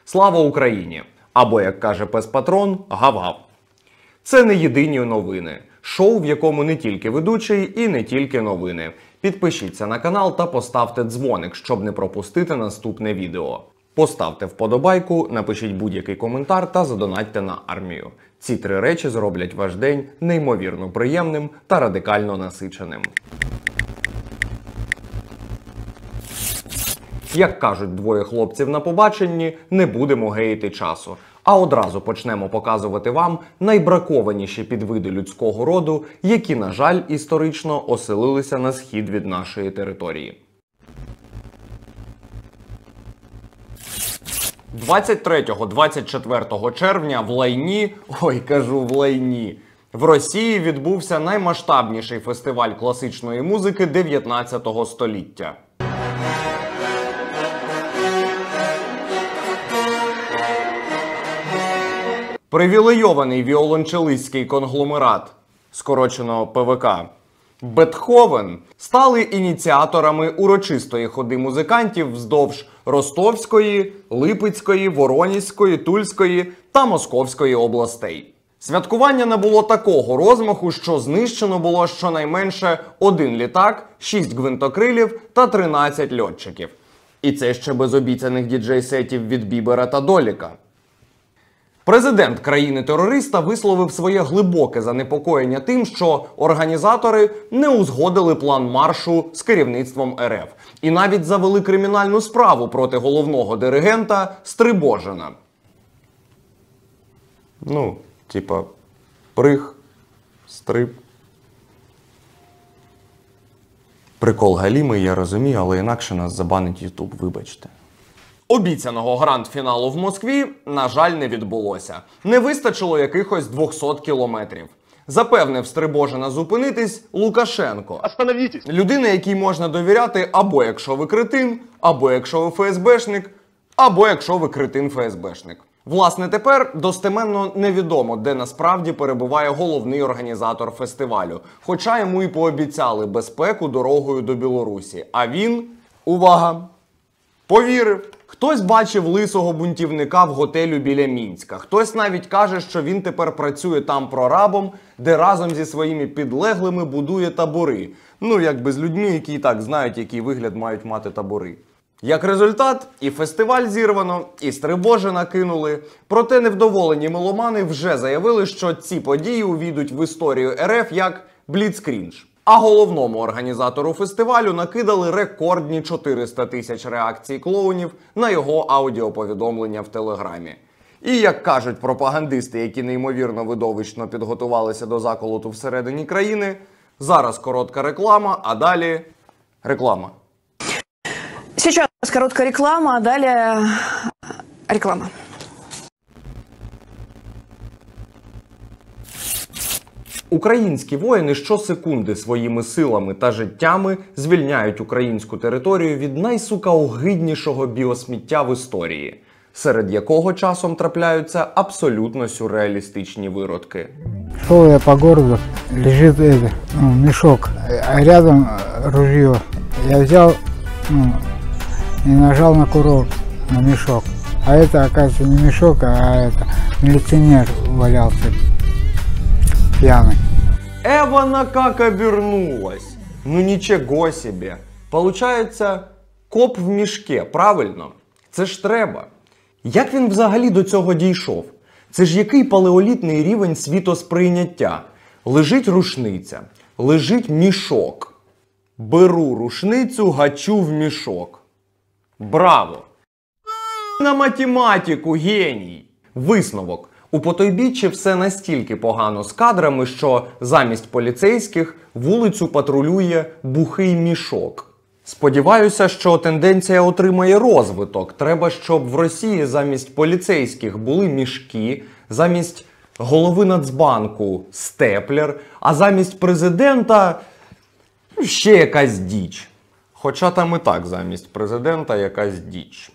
Слава Україні! Або, як каже пес-патрон, гав-гав. Це не єдині новини. Шоу, в якому не тільки ведучий і не тільки новини. Підпишіться на канал та поставте дзвоник, щоб не пропустити наступне відео. Поставте вподобайку, напишіть будь-який коментар та задонатьте на армію. Ці три речі зроблять ваш день неймовірно приємним та радикально насиченим. Як кажуть двоє хлопців на побаченні, не будемо геїти часу. А одразу почнемо показувати вам найбракованіші підвиди людського роду, які, на жаль, історично оселилися на схід від нашої території. 23-24 червня в Лайні, в Росії відбувся наймасштабніший фестиваль класичної музики 19 століття. Привілейований віолончелистський конгломерат, скорочено ПВК, Бетховен, стали ініціаторами урочистої ходи музикантів вздовж Ростовської, Липецької, Воронізької, Тульської та Московської областей. Святкування набуло такого розмаху, що знищено було щонайменше 1 літак, 6 гвинтокрилів та 13 льотчиків. І це ще без обіцяних діджей-сетів від Бібера та Доліка. Президент країни-терориста висловив своє глибоке занепокоєння тим, що організатори не узгодили план маршу з керівництвом РФ. І навіть завели кримінальну справу проти головного диригента Стрибожина. Приг, стриб. Прикол галімий, я розумію, але інакше нас забанить Ютуб, вибачте. Обіцяного гранд-фіналу в Москві, на жаль, не відбулося. Не вистачило якихось 200 кілометрів. Запевнив Стрибожина зупинитись Лукашенко. Остановітесь! Людина, якій можна довіряти або якщо ви кретин, або якщо ви ФСБшник, або якщо ви кретин-ФСБшник. Власне, тепер достеменно невідомо, де насправді перебуває головний організатор фестивалю. Хоча йому і пообіцяли безпеку дорогою до Білорусі. А він, увага, повірив. Хтось бачив лисого бунтівника в готелю біля Мінська. Хтось навіть каже, що він тепер працює там прорабом, де разом зі своїми підлеглими будує табори. Якби з людьми, які і так знають, який вигляд мають мати табори. Як результат, і фестиваль зірвано, і Стрибожина кинули. Проте невдоволені меломани вже заявили, що ці події увійдуть в історію РФ як бліцкрінж. А головному організатору фестивалю накидали рекордні 400 тисяч реакцій клоунів на його аудіоповідомлення в Телеграмі. І, як кажуть пропагандисти, які неймовірно видовищно підготувалися до заколоту всередині країни, зараз коротка реклама, а далі реклама. Сейчас короткая реклама, а далее реклама. Українські воїни щосекунди своїми силами та життями звільняють українську територію від найсукаогиднішого біосміття в історії, серед якого часом трапляються абсолютно сюрреалістичні виродки. Шел я по городу, лежит мешок, а рядом ружье. Я взял и нажал на курок, на мешок. А это, оказывается, не мешок, а это милиционер валялся. Пьяный. Эвана как обернулась. Ничего себе. Получається, коп в мішке, правильно? Це ж треба. Як він взагалі до цього дійшов? Це ж який палеолітний рівень світосприйняття? Лежить рушниця, лежить мішок. Беру рушницю, гачу в мішок. Браво! На математику, геній! Висновок. У потойбіччі все настільки погано з кадрами, що замість поліцейських вулицю патрулює бухий мішок. Сподіваюся, що тенденція отримає розвиток. Треба, щоб в Росії замість поліцейських були мішки, замість голови Нацбанку – степлер, а замість президента – ще якась діч. Хоча там і так замість президента якась діч.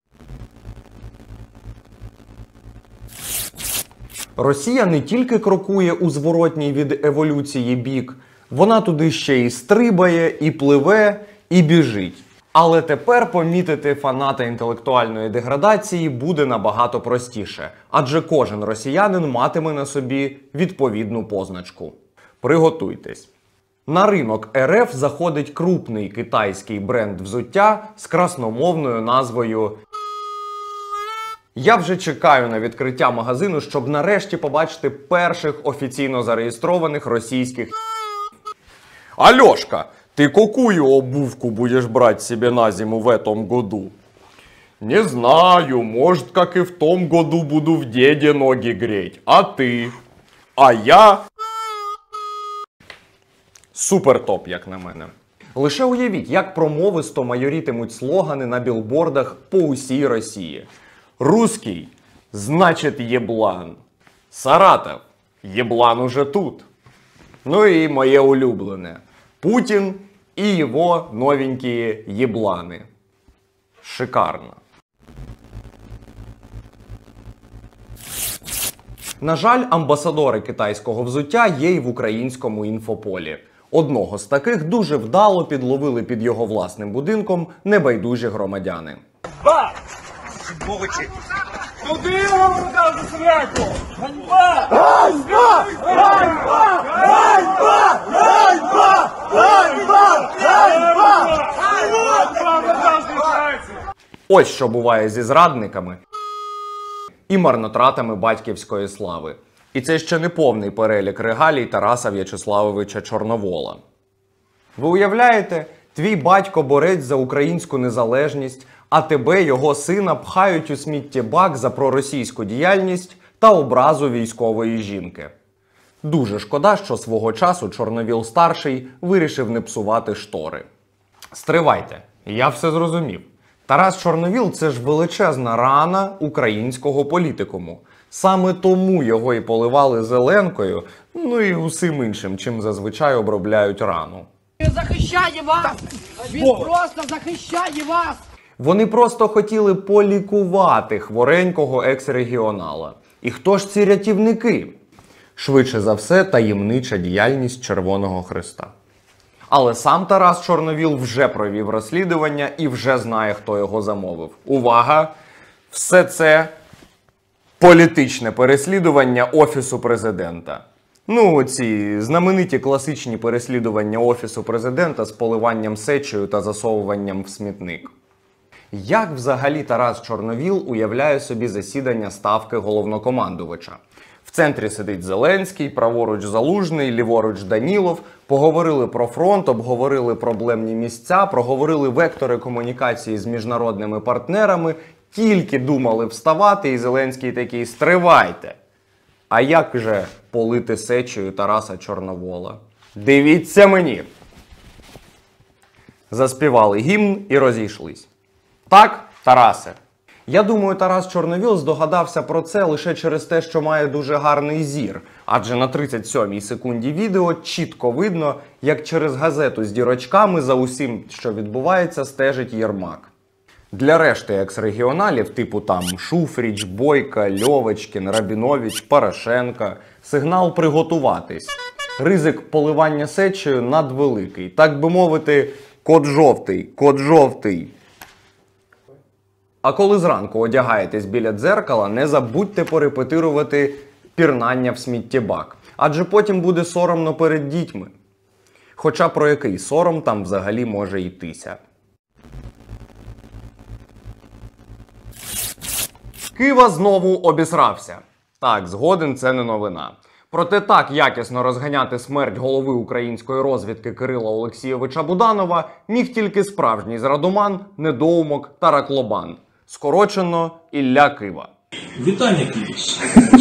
Росія не тільки крокує у зворотній від еволюції бік, вона туди ще і стрибає, і пливе, і біжить. Але тепер помітити фаната інтелектуальної деградації буде набагато простіше, адже кожен росіянин матиме на собі відповідну позначку. Приготуйтесь. На ринок РФ заходить крупний китайський бренд взуття з красномовною назвою. Я вже чекаю на відкриття магазину, щоб нарешті побачити перших офіційно зареєстрованих російських. Алешка, ты какую обувку будешь брать себе на зиму в этом году? Не знаю, может, как и в том году буду в деде ноги греть. А ты? А я? Супер топ, як на мене. Лише уявіть, як промовисто майорітимуть слогани на білбордах по усій Росії. Русский – значит еблан. Саратов – еблан уже тут. Ну і моє улюблене. Путін і його новенькі єблани. Шикарно. На жаль, амбасадори китайського взуття є й в українському інфополі. Одного з таких дуже вдало підловили під його власним будинком небайдужі громадяни. Куди я вам покажу сраку? Ганьба! Ганьба! Ганьба! Ганьба! Ганьба! Ганьба! Ганьба! Ось що буває зі зрадниками і марнотратами батьківської слави. І це ще не повний перелік регалій Тараса В'ячеславовича Чорновола. Ви уявляєте, твій батько борець за українську незалежність, а тебе, його сина, пхають у сміттєбак за проросійську діяльність та образу військової жінки. Дуже шкода, що свого часу Чорновіл-старший вирішив не псувати штори. Стривайте, я все зрозумів. Тарас Чорновіл – це ж величезна рана українського політикуму. Саме тому його і поливали зеленкою, ну і усім іншим, чим зазвичай обробляють рану. Він захищає вас! Він просто захищає вас! Вони просто хотіли полікувати хворенького екс-регіонала. І хто ж ці рятівники? Швидше за все, таємнича діяльність Червоного Хреста. Але сам Тарас Чорновіл вже провів розслідування і вже знає, хто його замовив. Увага! Все це політичне переслідування Офісу Президента. Ну, ці знамениті класичні переслідування Офісу Президента з поливанням сечею та засовуванням в смітник. Як взагалі Тарас Чорновіл уявляє собі засідання ставки головнокомандувача? В центрі сидить Зеленський, праворуч Залужний, ліворуч Данілов. Поговорили про фронт, обговорили проблемні місця, проговорили вектори комунікації з міжнародними партнерами. Тільки думали вставати, і Зеленський такий: стривайте. А як же полити сечею Тараса Чорновола? Дивіться мені! Заспівали гімн і розійшлись. Так, Тарасе? Я думаю, Тарас Чорновіл здогадався про це лише через те, що має дуже гарний зір. Адже на 37-й секунді відео чітко видно, як через газету з дірочками за усім, що відбувається, стежить Єрмак. Для решти екс-регіоналів, типу там Шуфріч, Бойка, Льовочкін, Рабінович, Порошенка, сигнал приготуватись. Ризик поливання сечею надвеликий. Так би мовити, код жовтий, код жовтий. А коли зранку одягаєтесь біля дзеркала, не забудьте порепетирувати пірнання в сміттєбак. Адже потім буде соромно перед дітьми. Хоча про який сором там взагалі може йтися. Кива знову обісрався. Так, згоден, це не новина. Проте так якісно розганяти смерть голови української розвідки Кирила Олексійовича Буданова міг тільки справжній зрадоман, недоумок та раклобан. Скорочено Ілля Кива. Вітання, Київс.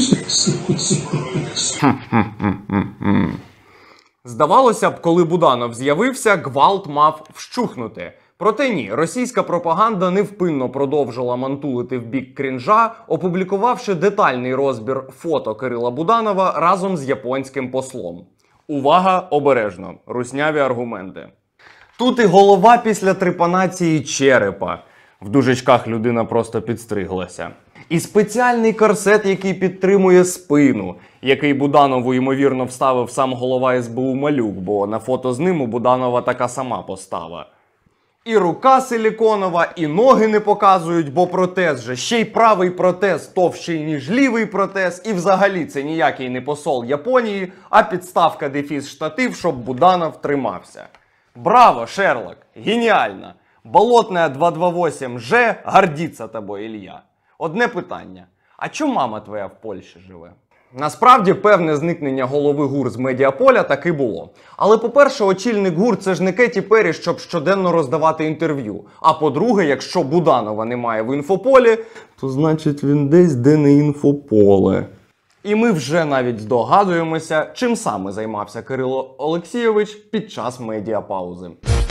Здавалося б, коли Буданов з'явився, гвалт мав вщухнути. Проте ні, російська пропаганда невпинно продовжила мантулити в бік крінжа, опублікувавши детальний розбір фото Кирила Буданова разом з японським послом. Увага, обережно, русняві аргументи. Тут і голова після трепанації черепа. В дужечках людина просто підстриглася. І спеціальний корсет, який підтримує спину, який Буданову, ймовірно, вставив сам голова СБУ Малюк, бо на фото з ним у Буданова така сама постава. І рука силіконова, і ноги не показують, бо протез же. Ще й правий протез товщий, ніж лівий протез. І взагалі це ніякий не посол Японії, а підставка дефіс штатив, щоб Буданов тримався. Браво, Шерлок! Геніально! Болотная 228Ж гордиться тобою, Ілля. Одне питання. А чому мама твоя в Польщі живе? Насправді, певне зникнення голови ГУР з медіаполя таки було. Але, по-перше, очільник ГУР – це ж не Кеті Перрі, щоб щоденно роздавати інтерв'ю. А по-друге, якщо Буданова немає в інфополі, то значить він десь, де не інфополе. І ми вже навіть здогадуємося, чим саме займався Кирило Олексійович під час медіапаузи.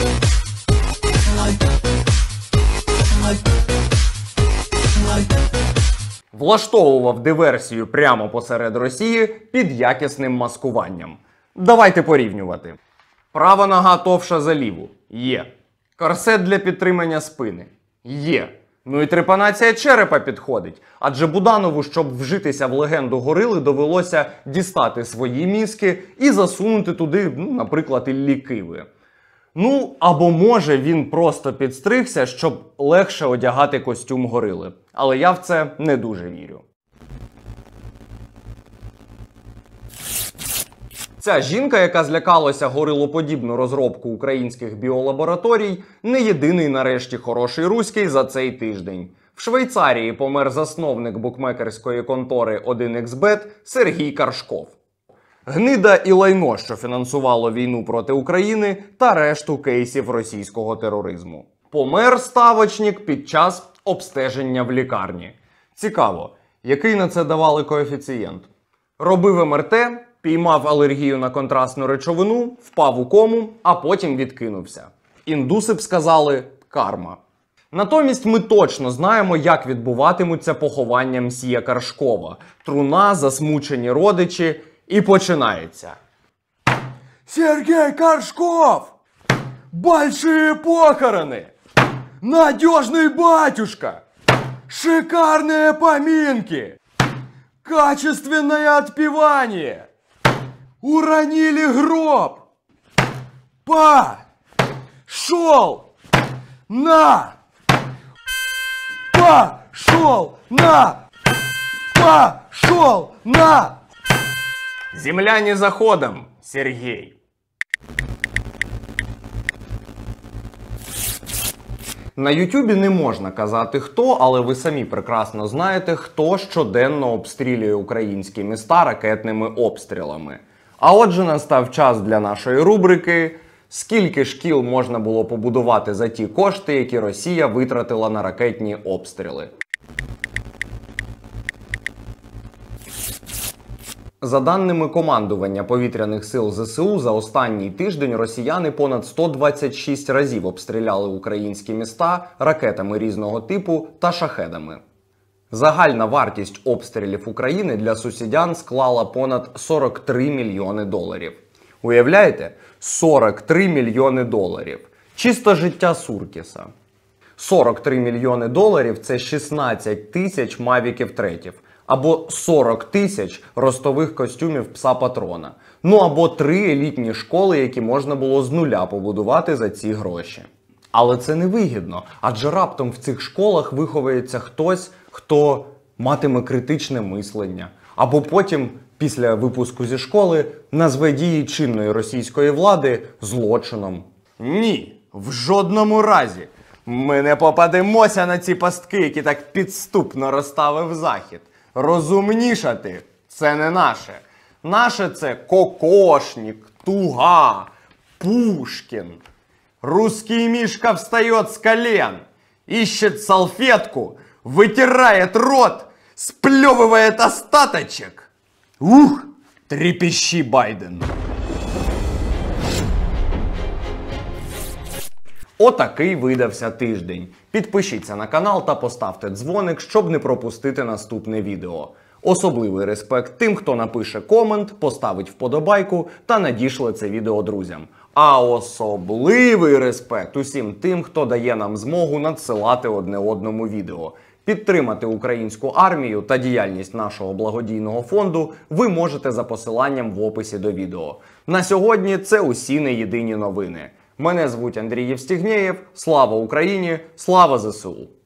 Влаштовував диверсію прямо посеред Росії під якісним маскуванням. Давайте порівнювати. Права нога товша за ліву. Є. Корсет для підтримання спини. Є. Ну і трепанація черепа підходить. Адже Буданову, щоб вжитися в легенду горили, довелося дістати свої мізки і засунути туди, наприклад, Іллі Киви. Ну, або може він просто підстригся, щоб легше одягати костюм горили. Але я в це не дуже вірю. Ця жінка, яка злякалася горилоподібну розробку українських біолабораторій, не єдиний нарешті хороший руський за цей тиждень. В Швейцарії помер засновник букмекерської контори 1xBet Сергій Каршков. Гнида і лайно, що фінансувало війну проти України та решту кейсів російського тероризму. Помер ставочник під час обстеження в лікарні. Цікаво, який на це давали коефіцієнт? Робив МРТ, піймав алергію на контрастну речовину, впав у кому, а потім відкинувся. Індуси б сказали – карма. Натомість ми точно знаємо, як відбуватимуться поховання мсьє Каршкова. Труна, засмучені родичі і починається. Сергей Каршков! Большие похороны! Надежный батюшка! Шикарные поминки! Качественное отпевание! Уронили гроб! Пошел на! Пошел на! Пошел на! Земляне заходом, Сергей. На Ютубі не можна казати хто, але ви самі прекрасно знаєте, хто щоденно обстрілює українські міста ракетними обстрілами. А отже, настав час для нашої рубрики «Скільки шкіл можна було побудувати за ті кошти, які Росія витратила на ракетні обстріли?». За даними командування повітряних сил ЗСУ, за останній тиждень росіяни понад 126 разів обстріляли українські міста ракетами різного типу та шахедами. Загальна вартість обстрілів України для сусідян склала понад 43 мільйони доларів. Уявляєте? 43 мільйони доларів. Чисто життя Суркіса. 43 мільйони доларів – це 16 тисяч мавіків третів. Або 40 тисяч ростових костюмів пса-патрона. Ну або 3 елітні школи, які можна було з нуля побудувати за ці гроші. Але це невигідно, адже раптом в цих школах виховується хтось, хто матиме критичне мислення. Або потім, після випуску зі школи, назве дії чинної російської влади злочином. Ні, в жодному разі. Ми не попадемося на ці пастки, які так підступно розставив Захід. Розумнішати – це не наше. Наше – це Кокошник, Туга, Пушкин. Русский мишка встает с колен, ищет салфетку, вытирает рот, сплевывает остаточек. Ух, трепещи, Байден. Отакий видався тиждень. Підпишіться на канал та поставте дзвоник, щоб не пропустити наступне відео. Особливий респект тим, хто напише комент, поставить вподобайку та надішле це відео друзям. А особливий респект усім тим, хто дає нам змогу надсилати одне одному відео. Підтримати українську армію та діяльність нашого благодійного фонду ви можете за посиланням в описі до відео. На сьогодні це усі не єдині новини. Мене звуть Андрій Євстігнєєв. Слава Україні! Слава ЗСУ!